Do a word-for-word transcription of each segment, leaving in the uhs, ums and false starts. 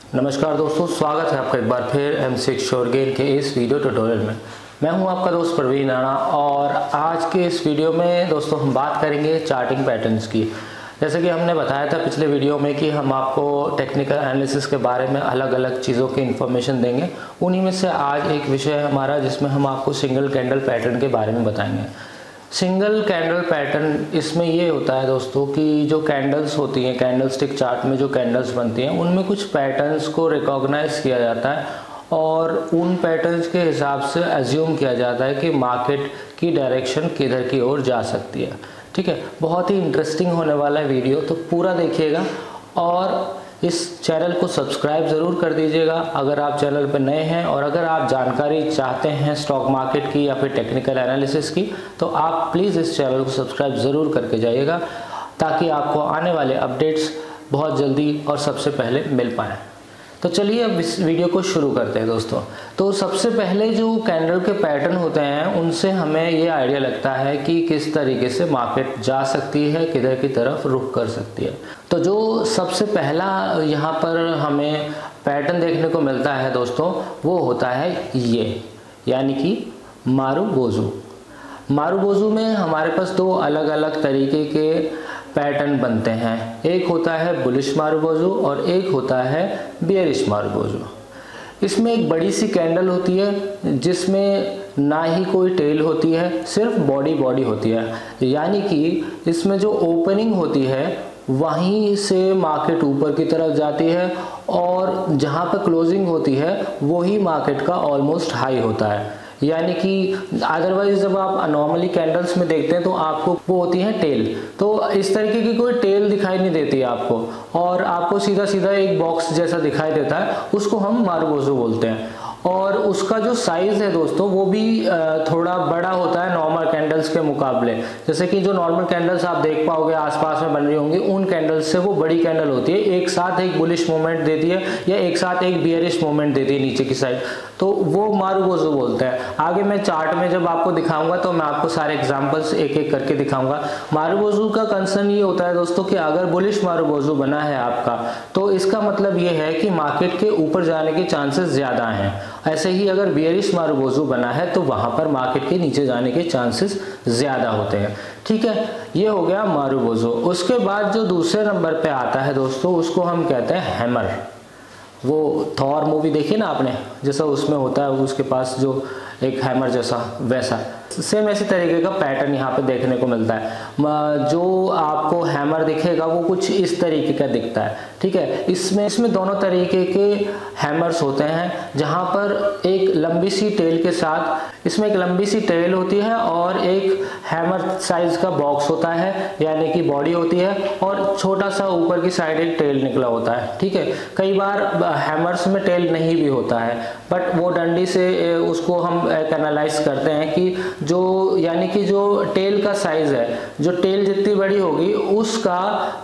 नमस्कार दोस्तों, स्वागत है आपका एक बार फिर एम सिक्स श्योर गेन के इस वीडियो ट्यूटोरियल में। मैं हूं आपका दोस्त प्रवीण राणा और आज के इस वीडियो में दोस्तों हम बात करेंगे चार्टिंग पैटर्न्स की। जैसे कि हमने बताया था पिछले वीडियो में कि हम आपको टेक्निकल एनालिसिस के बारे में अलग अलग चीज़ों की इन्फॉर्मेशन देंगे। उन्हीं में से आज एक विषय है हमारा जिसमें हम आपको सिंगल कैंडल पैटर्न के बारे में बताएंगे। सिंगल कैंडल पैटर्न इसमें ये होता है दोस्तों कि जो कैंडल्स होती हैं, कैंडल स्टिक चार्ट में जो कैंडल्स बनती हैं उनमें कुछ पैटर्न्स को रिकॉग्नाइज किया जाता है और उन पैटर्न्स के हिसाब से एज्यूम किया जाता है कि मार्केट की डायरेक्शन किधर की ओर जा सकती है। ठीक है, बहुत ही इंटरेस्टिंग होने वाला है वीडियो, तो पूरा देखिएगा और इस चैनल को सब्सक्राइब ज़रूर कर दीजिएगा अगर आप चैनल पर नए हैं। और अगर आप जानकारी चाहते हैं स्टॉक मार्केट की या फिर टेक्निकल एनालिसिस की तो आप प्लीज़ इस चैनल को सब्सक्राइब ज़रूर करके जाइएगा ताकि आपको आने वाले अपडेट्स बहुत जल्दी और सबसे पहले मिल पाएँ। तो चलिए अब इस वीडियो को शुरू करते हैं दोस्तों। तो सबसे पहले जो कैंडल के पैटर्न होते हैं उनसे हमें ये आइडिया लगता है कि किस तरीके से मार्केट जा सकती है, किधर की तरफ रुख कर सकती है। तो जो सबसे पहला यहाँ पर हमें पैटर्न देखने को मिलता है दोस्तों वो होता है ये, यानी कि मारुबोज़ू। मारुबोज़ू में हमारे पास दो अलग अलग तरीके के पैटर्न बनते हैं। एक होता है बुलिश मारुबोज़ू और एक होता है बेयरिश मारुबोज़ू। इसमें एक बड़ी सी कैंडल होती है जिसमें ना ही कोई टेल होती है, सिर्फ बॉडी बॉडी होती है। यानी कि इसमें जो ओपनिंग होती है वहीं से मार्केट ऊपर की तरफ जाती है और जहाँ पर क्लोजिंग होती है वही मार्केट का ऑलमोस्ट हाई होता है। यानी कि अदरवाइज जब आप नॉर्मली कैंडल्स में देखते हैं तो आपको वो होती है टेल, तो इस तरीके की कोई टेल दिखाई नहीं देती है आपको और आपको सीधा सीधा एक बॉक्स जैसा दिखाई देता है, उसको हम मारुबोज़ू बोलते हैं। और उसका जो साइज़ है दोस्तों वो भी थोड़ा बड़ा होता है नॉर्मल कैंडल्स के मुकाबले। जैसे कि जो नॉर्मल कैंडल्स आप देख पाओगे आसपास में बन रही होंगी उन कैंडल्स से वो बड़ी कैंडल होती है, एक साथ एक बुलिश मूवमेंट देती है या एक साथ एक बियरिश मूवमेंट देती है नीचे की साइड, तो वो मारुबोज़ू बोलते हैं। आगे मैं चार्ट में जब आपको दिखाऊंगा तो मैं आपको सारे एग्जांपल्स एक एक करके दिखाऊंगा। मारुबोज़ू का कंसर्न ये होता है दोस्तों कि अगर बुलिश मारुबोज़ू बना है आपका तो इसका मतलब ये है कि मार्केट के ऊपर जाने के चांसेस ज़्यादा हैं। ऐसे ही अगर बेयरिश मारुबोज़ू बना है तो वहां पर मार्केट के नीचे जाने के चांसेस ज़्यादा होते हैं। ठीक है, ये हो गया मारुबोज़ू। उसके बाद जो दूसरे नंबर पे आता है दोस्तों उसको हम कहते हैं हैमर। वो थॉर मूवी देखी ना आपने, जैसा उसमें होता है उसके पास जो एक हैमर जैसा, वैसा सेम ऐसे तरीके का पैटर्न यहाँ पे देखने को मिलता है। जो आपको हैमर दिखेगा वो कुछ इस तरीके का दिखता है। ठीक है, इसमें इसमें दोनों तरीके के हैमर्स होते हैं जहाँ पर एक लंबी सी टेल के साथ, इसमें एक लंबी सी टेल होती है और एक हैमर साइज का बॉक्स होता है यानी कि बॉडी होती है और छोटा सा ऊपर की साइड एक टेल निकला होता है। ठीक है, कई बार हैमर्स में टेल नहीं भी होता है बट वो डंडी से उसको हम एनालाइज करते हैं कि जो यानी कि जो टेल का साइज है, जो टेल जितनी बड़ी होगी उसका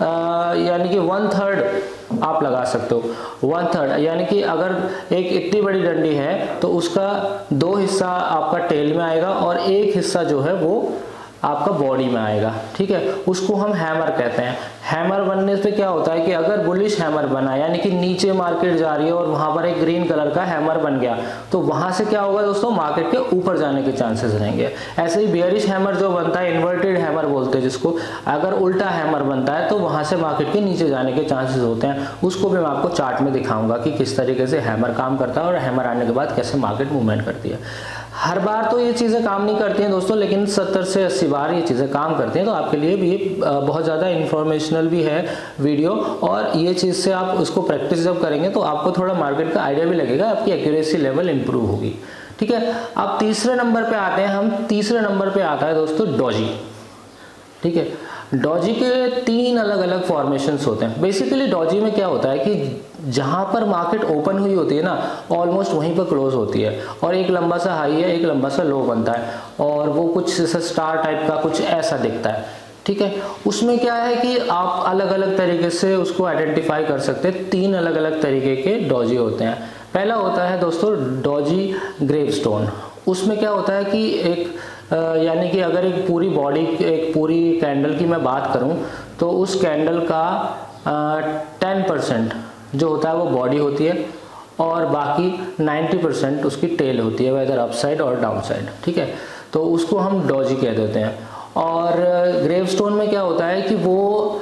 यानी कि वन थर्ड आप लगा सकते हो। वन थर्ड यानी कि अगर एक इतनी बड़ी डंडी है तो उसका दो हिस्सा आपका टेल में आएगा और एक हिस्सा जो है वो आपका बॉडी में आएगा। ठीक है, उसको हम हैमर कहते हैं। हैमर बनने से क्या होता है कि अगर बुलिश हैमर बना यानी कि नीचे मार्केट जा रही है और वहां पर एक ग्रीन कलर का हैमर बन गया तो वहां से क्या होगा दोस्तों, मार्केट के ऊपर जाने के चांसेस रहेंगे। ऐसे ही बेयरिश हैमर जो बनता है, इन्वर्टेड हैमर बोलते हैं जिसको, अगर उल्टा हैमर बनता है तो वहां से मार्केट के नीचे जाने के चांसेस होते हैं। उसको भी मैं आपको चार्ट में दिखाऊंगा कि किस तरीके से हैमर काम करता है और हैमर आने के बाद कैसे मार्केट मूवमेंट करती है। हर बार तो ये चीज़ें काम नहीं करती हैं दोस्तों, लेकिन सत्तर से अस्सी बार ये चीज़ें काम करती हैं। तो आपके लिए भी ये बहुत ज़्यादा इन्फॉर्मेशनल भी है वीडियो और ये चीज़ से आप उसको प्रैक्टिस जब करेंगे तो आपको थोड़ा मार्केट का आइडिया भी लगेगा, आपकी एक्यूरेसी लेवल इंप्रूव होगी। ठीक है, अब तीसरे नंबर पे आते हैं हम। तीसरे नंबर पे आता है दोस्तों डॉजी। ठीक है, डॉजी के तीन अलग अलग फॉर्मेशंस होते हैं। बेसिकली डॉजी में क्या होता है कि जहां पर मार्केट ओपन हुई होती है ना ऑलमोस्ट वहीं पर क्लोज होती है और एक लंबा सा हाई है, एक लंबा सा लो बनता है और वो कुछ स्टार टाइप का कुछ ऐसा दिखता है। ठीक है, उसमें क्या है कि आप अलग अलग तरीके से उसको आइडेंटिफाई कर सकते हैं। तीन अलग अलग तरीके के डॉजी होते हैं। पहला होता है दोस्तों डॉजी ग्रेवस्टोन। उसमें क्या होता है कि एक यानी कि अगर एक पूरी बॉडी, एक पूरी कैंडल की मैं बात करूं तो उस कैंडल का टेन परसेंट जो होता है वो बॉडी होती है और बाकी नब्बे परसेंट उसकी टेल होती है, वेदर अप साइड और डाउन साइड, ठीक है। तो उसको हम डॉजी कह देते हैं। और ग्रेवस्टोन में क्या होता है कि वो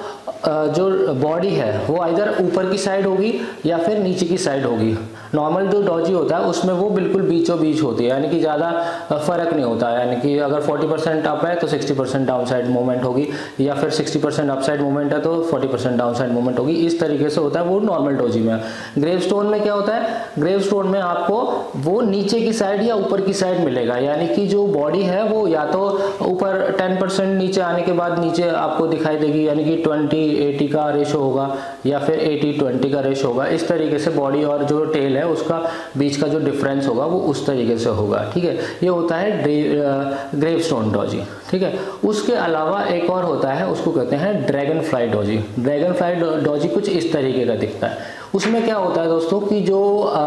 जो बॉडी है वो इधर ऊपर की साइड होगी या फिर नीचे की साइड होगी। नॉर्मल जो डॉजी होता है उसमें वो बिल्कुल बीचों बीच होती है, यानी कि ज़्यादा फर्क नहीं होता है, यानी कि अगर चालीस परसेंट अप है तो साठ परसेंट डाउन साइड मूवमेंट होगी, या फिर साठ परसेंट अप साइड मूवमेंट है तो चालीस परसेंट डाउन साइड मूवमेंट होगी। इस तरीके से होता है वो नॉर्मल डॉजी में। ग्रेवस्टोन में क्या होता है, ग्रेवस्टोन में आपको वो नीचे की साइड या ऊपर की साइड मिलेगा, यानी कि जो बॉडी है वो या तो ऊपर दस परसेंट नीचे आने के बाद नीचे आपको दिखाई देगी, यानी कि बीस अस्सी का रेशो होगा या फिर अस्सी बीस का रेशो होगा। इस तरीके से बॉडी और जो टेल है उसका बीच का जो डिफरेंस होगा वो उस तरीके से होगा, ठीक है। ये होता है ग्रेवस्टोन डॉजी, ठीक है। उसके अलावा एक और होता है, उसको कहते हैं dragon fly doji. Dragon fly doji कुछ इस तरीके का दिखता है। उसमें क्या होता है दोस्तों कि जो आ,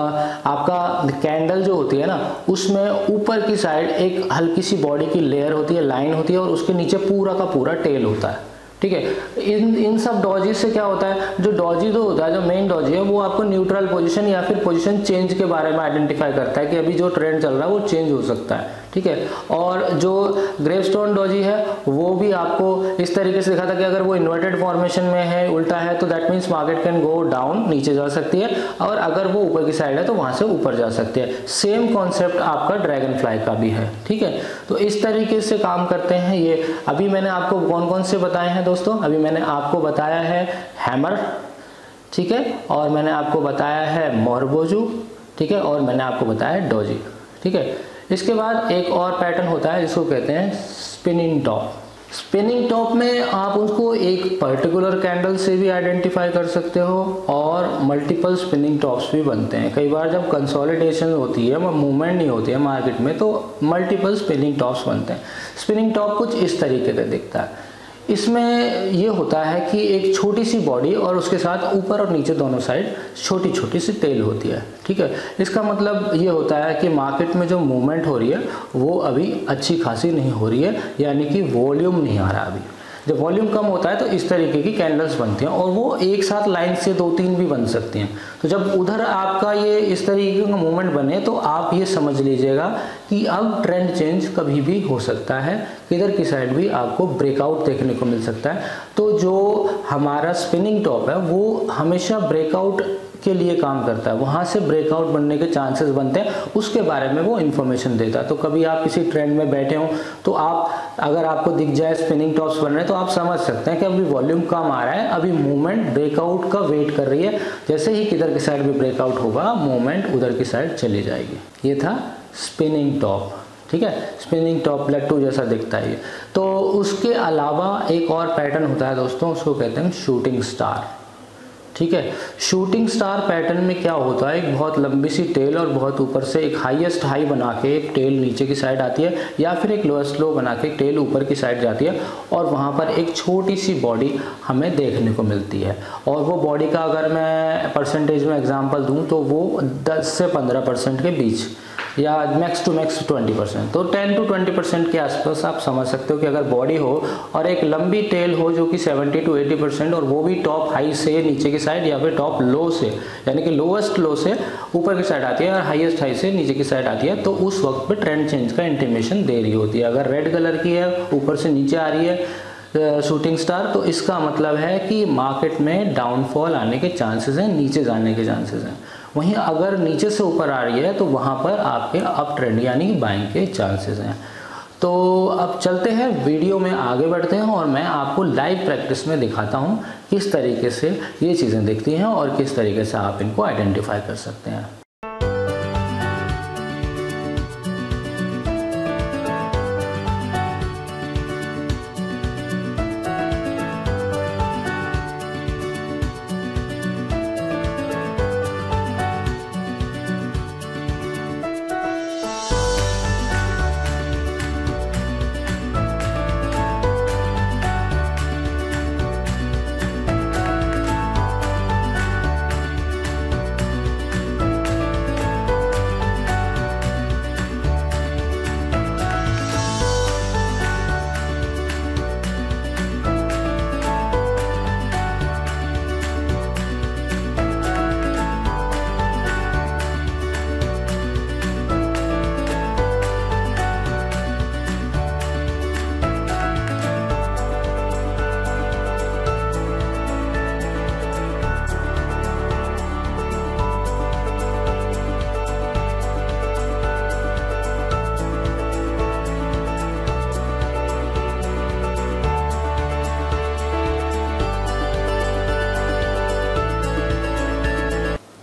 आपका कैंडल जो होती है ना, उसमें ऊपर की साइड एक हल्की सी बॉडी की लेयर होती है, लाइन होती है, और उसके नीचे पूरा का पूरा टेल होता है, ठीक है। इन इन सब डॉजी से क्या होता है, जो डॉजी जो होता है, जो मेन डॉजी है, वो आपको न्यूट्रल पोजीशन या फिर पोजीशन चेंज के बारे में आइडेंटिफाई करता है कि अभी जो ट्रेंड चल रहा है वो चेंज हो सकता है, ठीक है। और जो ग्रेवस्टोन डॉजी है वो भी आपको इस तरीके से दिखाता है कि अगर वो इन्वर्टेड फॉर्मेशन में है, उल्टा है, तो that means market can go down, नीचे जा सकती है, और अगर वो ऊपर की साइड है तो वहां से ऊपर जा सकती है। सेम कॉन्सेप्ट आपका ड्रैगन फ्लाई का भी है, ठीक है। तो इस तरीके से काम करते हैं ये। अभी मैंने आपको कौन कौन से बताए हैं दोस्तों, अभी मैंने आपको बताया है हैमर, ठीक है, और मैंने आपको बताया है मोरबोजू, ठीक है, और मैंने आपको बताया डॉजी, ठीक है। इसके बाद एक और पैटर्न होता है जिसको कहते हैं स्पिनिंग टॉप। स्पिनिंग टॉप में आप उसको एक पर्टिकुलर कैंडल से भी आइडेंटिफाई कर सकते हो और मल्टीपल स्पिनिंग टॉप्स भी बनते हैं। कई बार जब कंसोलिडेशन होती है, मूवमेंट नहीं होती है मार्केट में, तो मल्टीपल स्पिनिंग टॉप्स बनते हैं। स्पिनिंग टॉप कुछ इस तरीके का दिखता है। इसमें ये होता है कि एक छोटी सी बॉडी और उसके साथ ऊपर और नीचे दोनों साइड छोटी छोटी सी टेल होती है, ठीक है। इसका मतलब ये होता है कि मार्केट में जो मूवमेंट हो रही है वो अभी अच्छी खासी नहीं हो रही है, यानी कि वॉल्यूम नहीं आ रहा अभी। जब वॉल्यूम कम होता है तो इस तरीके की कैंडल्स बनती हैं, और वो एक साथ लाइन से दो तीन भी बन सकती हैं। तो जब उधर आपका ये इस तरीके का मूवमेंट बने तो आप ये समझ लीजिएगा कि अब ट्रेंड चेंज कभी भी हो सकता है, किधर की साइड भी आपको ब्रेकआउट देखने को मिल सकता है। तो जो हमारा स्पिनिंग टॉप है वो हमेशा ब्रेकआउट के लिए काम करता है, वहां से ब्रेकआउट बनने के चांसेस बनते हैं, उसके बारे में वो इन्फॉर्मेशन देता है। तो कभी आप किसी ट्रेंड में बैठे हो तो आप, अगर आपको दिख जाए स्पिनिंग टॉप्स बन रहे हैं, तो आप समझ सकते हैं कि अभी वॉल्यूम कम आ रहा है, अभी मूवमेंट ब्रेकआउट का वेट कर रही है। जैसे ही किधर की साइड भी ब्रेकआउट होगा, मूवमेंट उधर की साइड चली जाएगी। ये था स्पिनिंग टॉप, ठीक है। स्पिनिंग टॉप लट्टू जैसा दिखता है ये। तो उसके अलावा एक और पैटर्न होता है दोस्तों, उसको कहते हैं शूटिंग स्टार, ठीक है। शूटिंग स्टार पैटर्न में क्या होता है, एक बहुत लंबी सी टेल और बहुत ऊपर से एक हाईएस्ट हाई बना के एक टेल नीचे की साइड आती है, या फिर एक लोएस्ट लो बना के एक टेल ऊपर की साइड जाती है, और वहाँ पर एक छोटी सी बॉडी हमें देखने को मिलती है। और वो बॉडी का अगर मैं परसेंटेज में एग्जांपल दूं तो वो दस से पंद्रह परसेंट के बीच, या max to max twenty percent, तो टेन टू ट्वेंटी परसेंट के आसपास आप समझ सकते हो कि अगर बॉडी हो और एक लंबी टेल हो जो कि सेवेंटी टू एटी परसेंट, और वो भी टॉप हाई से नीचे की साइड या फिर टॉप लो से, यानी कि लोएस्ट लो से ऊपर की साइड आती है और हाईएस्ट हाई से नीचे की साइड आती है, तो उस वक्त पे ट्रेंड चेंज का इंटीमेशन दे रही होती है। अगर रेड कलर की है, ऊपर से नीचे आ रही है शूटिंग स्टार, तो इसका मतलब है कि मार्केट में डाउनफॉल आने के चांसेस हैं, नीचे जाने के चांसेस हैं। वहीं अगर नीचे से ऊपर आ रही है तो वहाँ पर आपके अप ट्रेंड यानी कि बाइंग के चांसेस हैं। तो अब चलते हैं, वीडियो में आगे बढ़ते हैं और मैं आपको लाइव प्रैक्टिस में दिखाता हूँ किस तरीके से ये चीज़ें दिखती हैं और किस तरीके से आप इनको आइडेंटिफाई कर सकते हैं।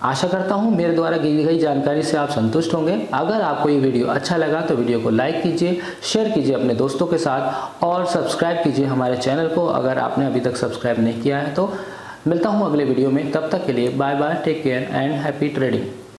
आशा करता हूँ मेरे द्वारा दी गई जानकारी से आप संतुष्ट होंगे। अगर आपको ये वीडियो अच्छा लगा तो वीडियो को लाइक कीजिए, शेयर कीजिए अपने दोस्तों के साथ और सब्सक्राइब कीजिए हमारे चैनल को अगर आपने अभी तक सब्सक्राइब नहीं किया है तो। मिलता हूँ अगले वीडियो में, तब तक के लिए bye bye, take care and happy trading.